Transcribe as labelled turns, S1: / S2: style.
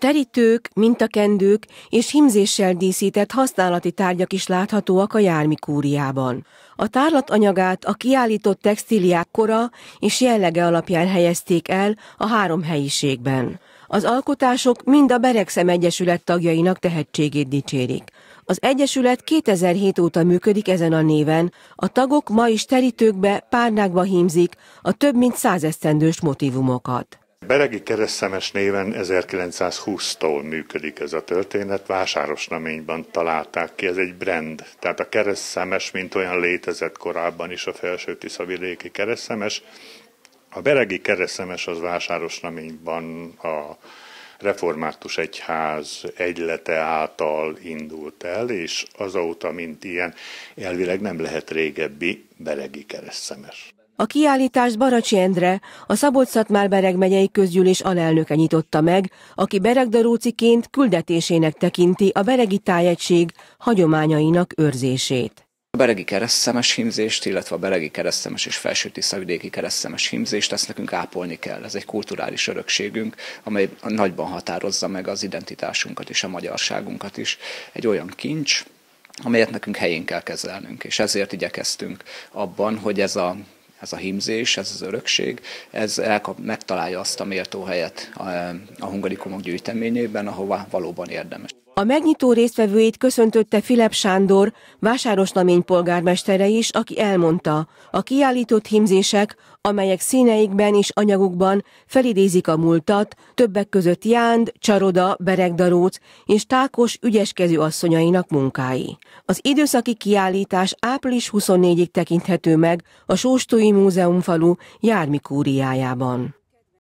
S1: Terítők, mintakendők és hímzéssel díszített használati tárgyak is láthatóak a Jármi Kúriában. A tárlat anyagát a kiállított textíliák kora és jellege alapján helyezték el a 3 helyiségben. Az alkotások mind a Beregszem Egyesület tagjainak tehetségét dicsérik. Az egyesület 2007 óta működik ezen a néven, a tagok ma is terítőkbe, párnákba hímzik a több mint 100 esztendős motívumokat.
S2: Beregi Keresztszemes néven 1920-tól működik ez a történet, Vásárosnaményban találták ki, ez egy brand. Tehát a keresztszemes, mint olyan létezett korábban is a Felső-Tiszavidéki keresztszemes. A beregi keresztszemes az Vásárosnaményban a református egyház egylete által indult el, és azóta, mint ilyen, elvileg nem lehet régebbi beregi keresztszemes.
S1: A kiállítást Baracsi Endre, a Szabolcs-Szatmár-Bereg megyei közgyűlés alelnöke nyitotta meg, aki beregdaróciként küldetésének tekinti a beregi tájegység hagyományainak őrzését.
S3: A beregi keresztszemes hímzést, illetve a beregi keresztszemes és felső-tiszavidéki keresztszemes hímzést, ezt nekünk ápolni kell. Ez egy kulturális örökségünk, amely nagyban határozza meg az identitásunkat és a magyarságunkat is. Egy olyan kincs, amelyet nekünk helyén kell kezelnünk, és ezért igyekeztünk abban, hogy ez a hímzés, ez az örökség, ez megtalálja azt a méltó helyet a hungarikumok gyűjteményében, ahova valóban érdemes.
S1: A megnyitó résztvevőit köszöntötte Filip Sándor, Vásárosnamény polgármestere is, aki elmondta, a kiállított hímzések, amelyek színeikben és anyagukban felidézik a múltat, többek között Jánd, Csaroda, Beregdaróc és Tákos ügyeskező asszonyainak munkái. Az időszaki kiállítás április 24-ig tekinthető meg a Sóstói Múzeumfalu Jármi Kúriájában.